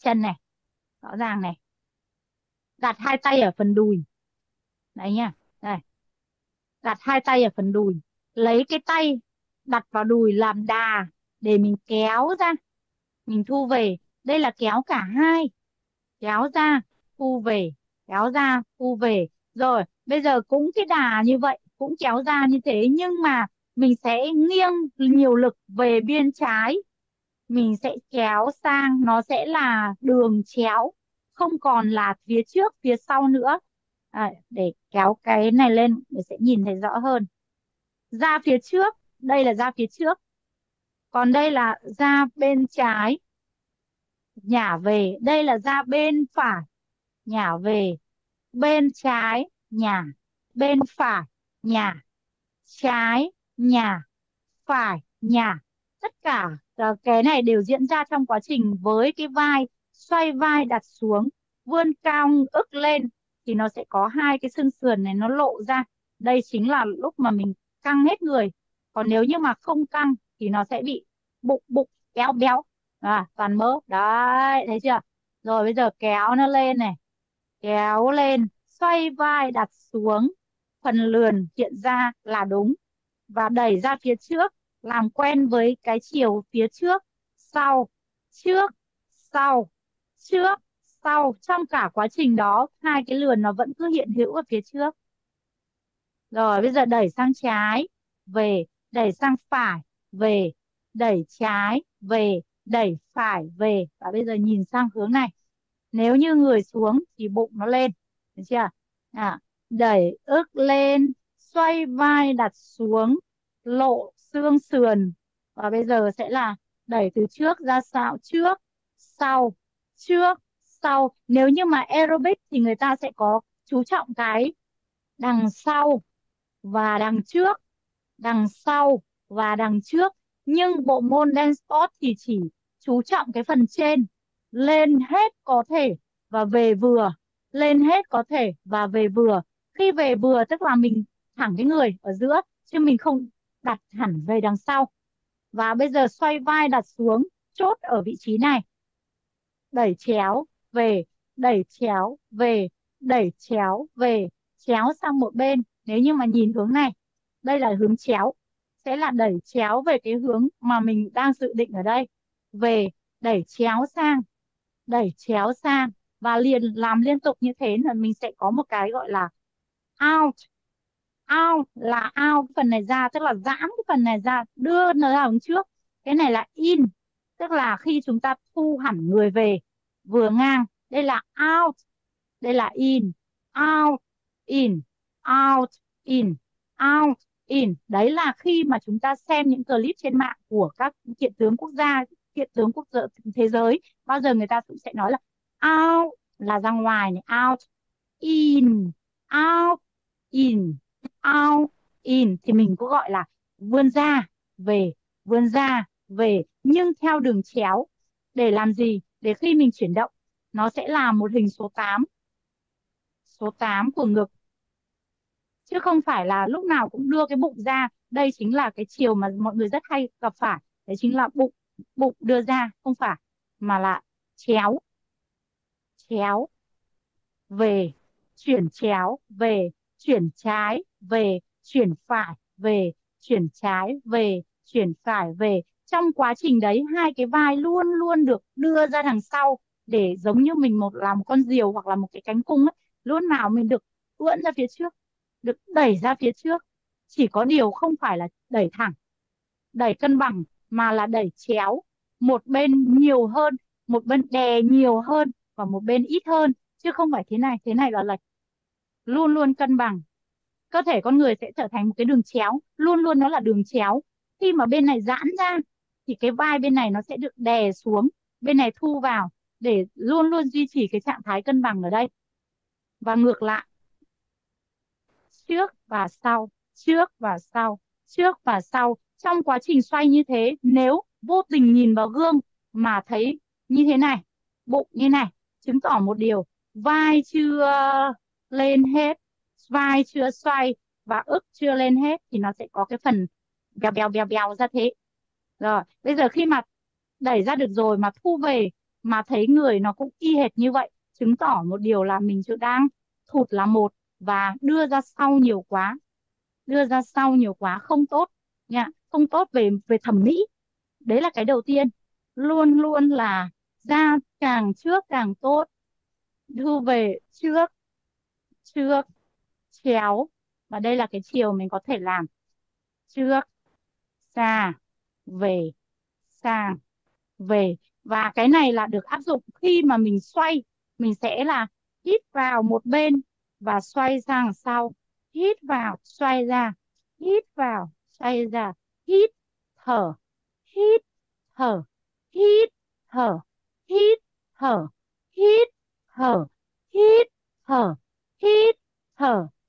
chân này, rõ ràng này. Đặt hai tay ở phần đùi. Đấy nhá. Đây, đặt hai tay ở phần đùi. Lấy cái tay đặt vào đùi làm đà để mình kéo ra, mình thu về. Đây là kéo cả hai. Kéo ra, thu về, kéo ra, thu về. Rồi, bây giờ cũng cái đà như vậy, cũng kéo ra như thế, nhưng mà mình sẽ nghiêng nhiều lực về bên trái. Mình sẽ kéo sang, nó sẽ là đường chéo, không còn là phía trước, phía sau nữa. Để kéo cái này lên để sẽ nhìn thấy rõ hơn. Ra phía trước, đây là ra phía trước. Còn đây là ra bên trái, nhả về. Đây là ra bên phải, nhả về. Bên trái, nhả. Bên phải, nhả. Trái, nhả. Phải, nhả. Tất cả cái này đều diễn ra trong quá trình với cái vai. Xoay vai đặt xuống, vươn cao ức lên, thì nó sẽ có hai cái xương sườn này nó lộ ra. Đây chính là lúc mà mình căng hết người. Còn nếu như mà không căng thì nó sẽ bị bụng bụng béo béo, toàn mỡ đấy, thấy chưa? Rồi bây giờ kéo nó lên này, kéo lên, xoay vai đặt xuống, phần lườn hiện ra là đúng, và đẩy ra phía trước, làm quen với cái chiều phía trước, sau, trước, sau, trước, sau. Trong cả quá trình đó hai cái lườn nó vẫn cứ hiện hữu ở phía trước. Rồi bây giờ đẩy sang trái, về, đẩy sang phải, về, đẩy trái, về, đẩy phải, về. Và bây giờ nhìn sang hướng này. Nếu như người xuống thì bụng nó lên. Được chưa? Đẩy ức lên, xoay vai đặt xuống, lộ xương sườn. Và bây giờ sẽ là đẩy từ trước ra sau, trước, sau, trước, sau. Nếu như mà aerobic thì người ta sẽ có chú trọng cái đằng sau và đằng trước, đằng sau và đằng trước. Nhưng bộ môn dance sport thì chỉ chú trọng cái phần trên, lên hết có thể và về vừa, lên hết có thể và về vừa. Khi về vừa tức là mình thẳng cái người ở giữa, chứ mình không đặt hẳn về đằng sau. Và bây giờ xoay vai đặt xuống, chốt ở vị trí này, đẩy chéo về, đẩy chéo về, đẩy chéo về, chéo sang một bên. Nếu như mà nhìn hướng này, đây là hướng chéo, sẽ là đẩy chéo về cái hướng mà mình đang dự định ở đây, về, đẩy chéo sang, đẩy chéo sang, và liền làm liên tục như thế là mình sẽ có một cái gọi là out. Out là out cái phần này ra, tức là giãn cái phần này ra, đưa nó ra hướng trước. Cái này là in, tức là khi chúng ta thu hẳn người về vừa ngang. Đây là out, đây là in. Out, in, out, in, out, in. Đấy là khi mà chúng ta xem những clip trên mạng của các kiện tướng quốc gia, kiện tướng quốc gia thế giới, bao giờ người ta cũng sẽ nói là out là ra ngoài này, out, in, out, in, out, in. Thì mình cũng gọi là vươn ra về, vươn ra về, nhưng theo đường chéo. Để làm gì? Để khi mình chuyển động nó sẽ là một hình số 8, số 8 của ngực, chứ không phải là lúc nào cũng đưa cái bụng ra. Đây chính là cái chiều mà mọi người rất hay gặp phải, đấy chính là bụng, bụng đưa ra, không phải, mà là chéo, chéo về, chuyển chéo về, chuyển trái về, chuyển phải về, chuyển trái về, chuyển phải về. Trong quá trình đấy hai cái vai luôn luôn được đưa ra đằng sau, để giống như mình là một con diều hoặc là một cái cánh cung ấy, lúc nào mình được ưỡn ra phía trước, được đẩy ra phía trước. Chỉ có điều không phải là đẩy thẳng, đẩy cân bằng, mà là đẩy chéo, một bên nhiều hơn, một bên đè nhiều hơn và một bên ít hơn, chứ không phải thế này là lệch. Luôn luôn cân bằng. Cơ thể con người sẽ trở thành một cái đường chéo, luôn luôn nó là đường chéo. Khi mà bên này giãn ra thì cái vai bên này nó sẽ được đè xuống, bên này thu vào, để luôn luôn duy trì cái trạng thái cân bằng ở đây. Và ngược lại, trước và sau, trước và sau, trước và sau. Trong quá trình xoay như thế, nếu vô tình nhìn vào gương mà thấy như thế này, bụng như này, chứng tỏ một điều: vai chưa lên hết, vai chưa xoay và ức chưa lên hết, thì nó sẽ có cái phần bèo bèo bèo bèo ra thế. Rồi bây giờ khi mà đẩy ra được rồi mà thu về, mà thấy người nó cũng y hệt như vậy, chứng tỏ một điều là mình chưa đang thụt là một, và đưa ra sau nhiều quá, đưa ra sau nhiều quá không tốt nha, không tốt về về thẩm mỹ. Đấy là cái đầu tiên. Luôn luôn là ra càng trước càng tốt, thu về trước, trước, chéo, và đây là cái chiều mình có thể làm: trước, xa, về, sang, về. Và cái này là được áp dụng khi mà mình xoay, mình sẽ là hít vào một bên và xoay sang sau, hít vào xoay ra, hít vào xoay ra, hít thở, hít thở, hít thở, hít thở, hít thở, hít thở, hít thở,